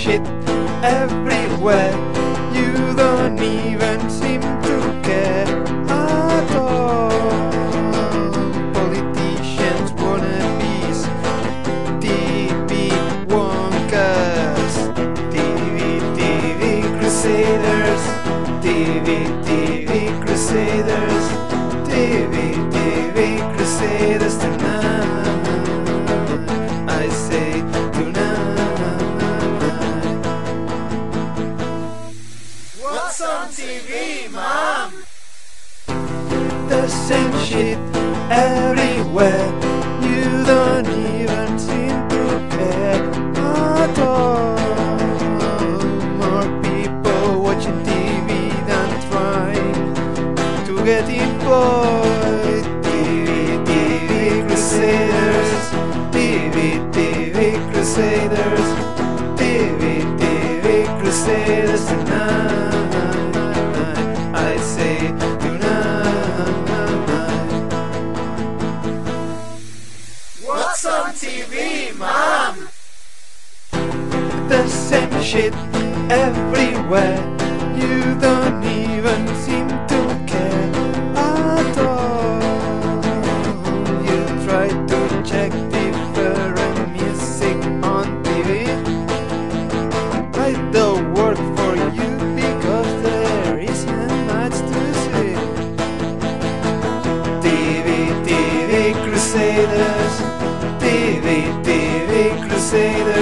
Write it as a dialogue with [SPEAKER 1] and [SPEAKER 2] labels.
[SPEAKER 1] shit everywhere. You don't even seem to care at all. Politicians, wannabes, TV wonkers, TV Crusaders, TV Crusaders, TV Crusaders tonight. I say tonight.
[SPEAKER 2] What's on TV, Mom?
[SPEAKER 1] The same shit everywhere. You don't even seem to care at all. More people watching TV than trying to get employed. TV Crusaders, TV Crusaders, TV Crusaders tonight. I say tonight.
[SPEAKER 2] What's on TV, Mom?
[SPEAKER 1] The same shit everywhere. You don't even seem to care at all. You try to check different music on TV. I don't work for you because there isn't much to see. TV Crusaders, TV Crusaders.